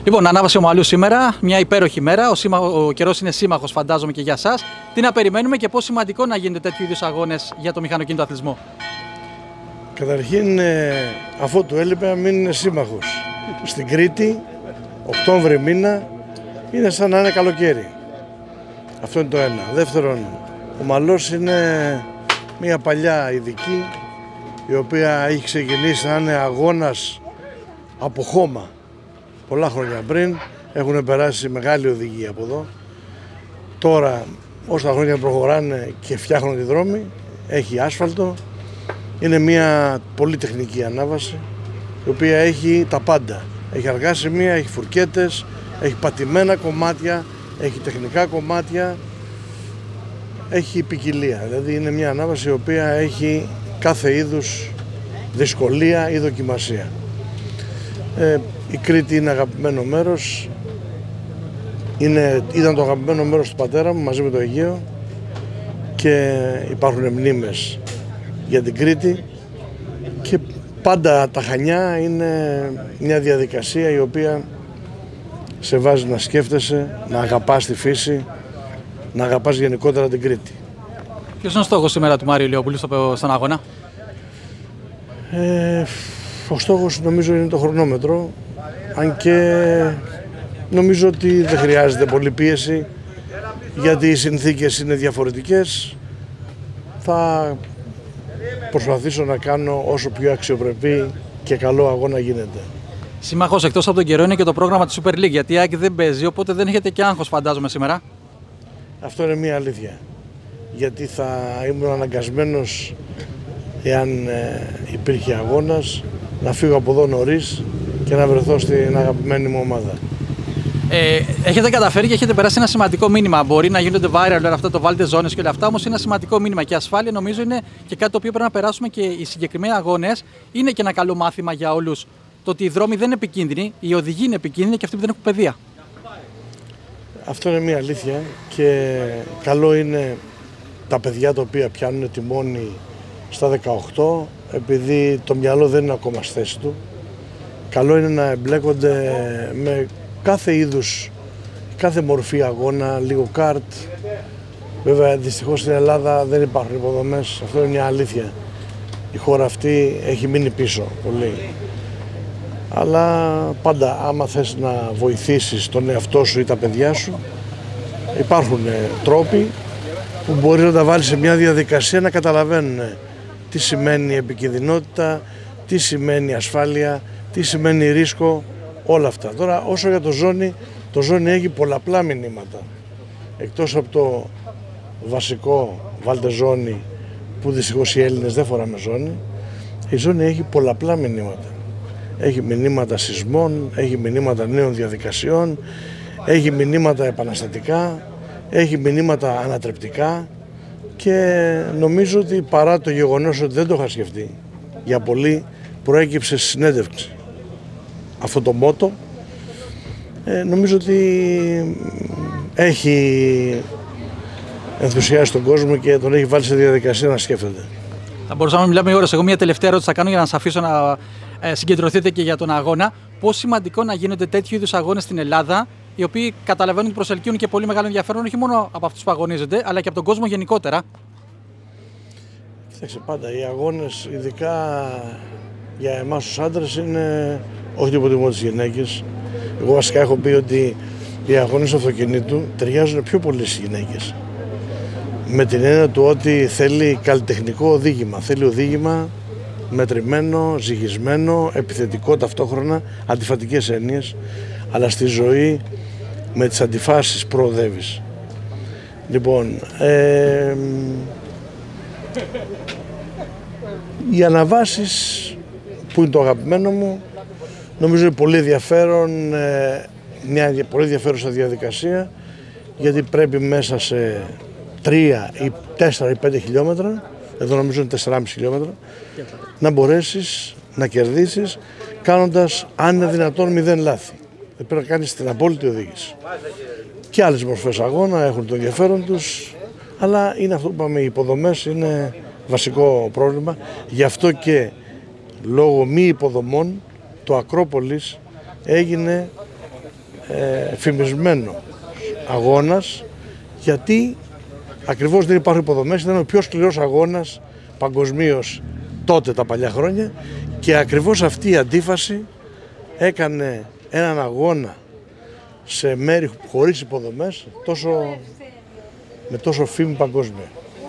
Λοιπόν, ανάβαση ομαλού σήμερα, μια υπέροχη μέρα. Ο καιρός είναι σύμμαχος, φαντάζομαι και για εσάς. Τι να περιμένουμε και πόσο σημαντικό να γίνονται τέτοιου είδους αγώνες για το μηχανοκίνητο αθλητισμό? Καταρχήν, αφού του έλειπε να μην είναι σύμμαχος. Στην Κρήτη, Οκτώβρη μήνα, είναι σαν να είναι καλοκαίρι. Αυτό είναι το ένα. Δεύτερον, ο Μαλός είναι μια παλιά ειδική, η οποία έχει ξεκινήσει να είναι αγώνας από χώμα. Πολλά χρόνια πριν έχουν περάσει μεγάλη οδηγία από εδώ. Τώρα, όσα χρόνια προχωράνε και φτιάχνουν τη δρόμη, έχει άσφαλτο. Είναι μια πολύ τεχνική ανάβαση, η οποία έχει τα πάντα. Έχει αργά σημεία, έχει φουρκέτες, έχει πατημένα κομμάτια, έχει τεχνικά κομμάτια, έχει ποικιλία. Δηλαδή είναι μια ανάβαση η οποία έχει κάθε είδους δυσκολία ή δοκιμασία. Η Κρήτη είναι αγαπημένο μέρος, ήταν το αγαπημένο μέρος του πατέρα μου μαζί με το Αιγαίο και υπάρχουν μνήμες για την Κρήτη και πάντα τα Χανιά είναι μια διαδικασία η οποία σε βάζει να σκέφτεσαι, να αγαπάς τη φύση, να αγαπάς γενικότερα την Κρήτη. Ποιος είναι ο στόχος σήμερα του Μάριου Ηλιόπουλου στον αγώνα? Ο στόχος νομίζω είναι το χρονόμετρο, αν και νομίζω ότι δεν χρειάζεται πολύ πίεση γιατί οι συνθήκες είναι διαφορετικές. Θα προσπαθήσω να κάνω όσο πιο αξιοπρεπή και καλό αγώνα γίνεται. Σύμμαχος εκτός από τον καιρό είναι και το πρόγραμμα της Super League, γιατί η ΑΕΚ δεν παίζει, οπότε δεν έχετε και άγχος φαντάζομαι σήμερα. Αυτό είναι μια αλήθεια, γιατί θα ήμουν αναγκασμένος, εάν υπήρχε αγώνας, να φύγω από εδώ νωρίς και να βρεθώ στην αγαπημένη μου ομάδα. Έχετε καταφέρει και έχετε περάσει ένα σημαντικό μήνυμα. Μπορεί να γίνονται viral όλα αυτά, το βάλτε ζώνες και όλα αυτά, όμως είναι ένα σημαντικό μήνυμα. Και η ασφάλεια νομίζω είναι και κάτι το οποίο πρέπει να περάσουμε και οι συγκεκριμένοι αγώνες. Είναι και ένα καλό μάθημα για όλους. Το ότι οι δρόμοι δεν είναι επικίνδυνοι, οι οδηγοί είναι επικίνδυνοι και αυτοί που δεν έχουν παιδεία. Αυτό είναι μια αλήθεια και καλό είναι τα παιδιά τα οποία πιάνουν τιμόνι στα 18, επειδή το μυαλό δεν είναι ακόμα στη θέση του. Καλό είναι να εμπλέκονται με κάθε είδους, κάθε μορφή αγώνα, λίγο καρτ. Βέβαια δυστυχώς στην Ελλάδα δεν υπάρχουν υποδομές, αυτό είναι μια αλήθεια. Η χώρα αυτή έχει μείνει πίσω πολύ. Αλλά πάντα άμα θες να βοηθήσεις τον εαυτό σου ή τα παιδιά σου, υπάρχουν τρόποι που μπορεί να τα βάλεις σε μια διαδικασία να καταλαβαίνουν τι σημαίνει επικινδυνότητα, τι σημαίνει ασφάλεια, τι σημαίνει ρίσκο, όλα αυτά. Τώρα όσο για το ζώνη έχει πολλαπλά μηνύματα. Εκτός από το βασικό βάλτε ζώνη που δυστυχώς οι Έλληνες δεν φοράμε ζώνη, η ζώνη έχει πολλαπλά μηνύματα. Έχει μηνύματα σεισμών, έχει μηνύματα νέων διαδικασιών, έχει μηνύματα επαναστατικά, έχει μηνύματα ανατρεπτικά και νομίζω ότι παρά το γεγονός ότι δεν το είχα σκεφτεί, για πολύ προέκυψε στη συνέντευξη αυτό το μότο. Νομίζω ότι έχει ενθουσιάσει τον κόσμο και τον έχει βάλει σε διαδικασία να σκέφτεται. Θα μπορούσαμε να μιλάμε ώρες. Εγώ μια τελευταία ερώτηση θα κάνω για να σας αφήσω να συγκεντρωθείτε και για τον αγώνα. Πόσο σημαντικό να γίνονται τέτοιου είδους αγώνες στην Ελλάδα, οι οποίοι καταλαβαίνουν ότι προσελκύουν και πολύ μεγάλο ενδιαφέρον όχι μόνο από αυτούς που αγωνίζονται, αλλά και από τον κόσμο γενικότερα? Κοιτάξτε, πάντα οι αγώνες, ειδικά για εμάς τους άντρες, είναι όχι το υποτιμώ τις γυναίκες. Εγώ βασικά έχω πει ότι οι αγώνες αυτοκινήτου ταιριάζουν πιο πολύ στις γυναίκες. Με την έννοια του ότι θέλει καλλιτεχνικό οδήγημα, θέλει οδήγημα μετρημένο, ζυγισμένο, επιθετικό ταυτόχρονα, αντιφατικές έννοιες, αλλά στη ζωή με τις αντιφάσεις προοδεύεις. Λοιπόν, οι αναβάσεις που είναι το αγαπημένο μου, νομίζω είναι πολύ ενδιαφέρον, μια πολύ ενδιαφέρουσα διαδικασία, γιατί πρέπει μέσα σε 3 ή 4 ή 5 χιλιόμετρα, εδώ νομίζω είναι 4,5 χιλιόμετρα, να μπορέσεις να κερδίσεις κάνοντας, αν είναι δυνατόν, 0 λάθη. Πρέπει να κάνεις την απόλυτη οδήγηση. Και άλλες μορφές αγώνα έχουν το ενδιαφέρον τους, αλλά είναι αυτό που είπαμε, οι υποδομές είναι βασικό πρόβλημα. Γι' αυτό και λόγω μη υποδομών το Ακρόπολης έγινε φημισμένο αγώνας, γιατί ακριβώς δεν υπάρχουν υποδομές, ήταν ο πιο σκληρός αγώνας παγκοσμίως τότε τα παλιά χρόνια και ακριβώς αυτή η αντίφαση έκανε έναν αγώνα σε μέρη χωρίς υποδομές με τόσο φήμη παγκόσμια.